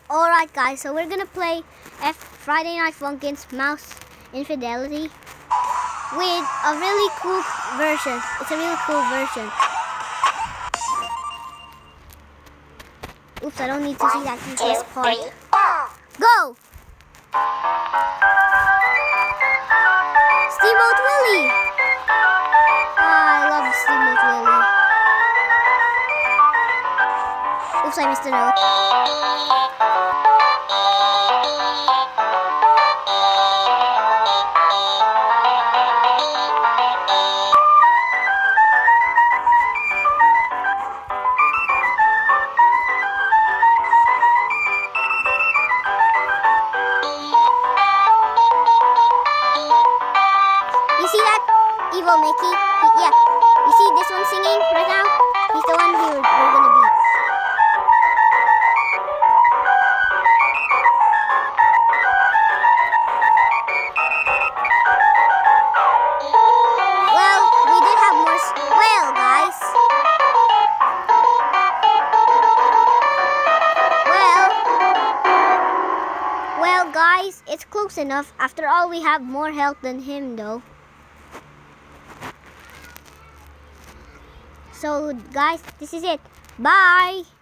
Alright guys, so we're gonna play Friday Night Funkin's Mouse Infidelity with a really cool version. It's a really cool version. Oops, I don't need to see that details part. Go! Steamboat Willie! I love Steamboat Willie. Oops, I missed a note. You see that? Evil Mickey? Yeah. You see this one singing right now? He's the one we're gonna beat. Well, we did have more. Well, guys, it's close enough. After all, we have more health than him, though. So, guys, this is it. Bye!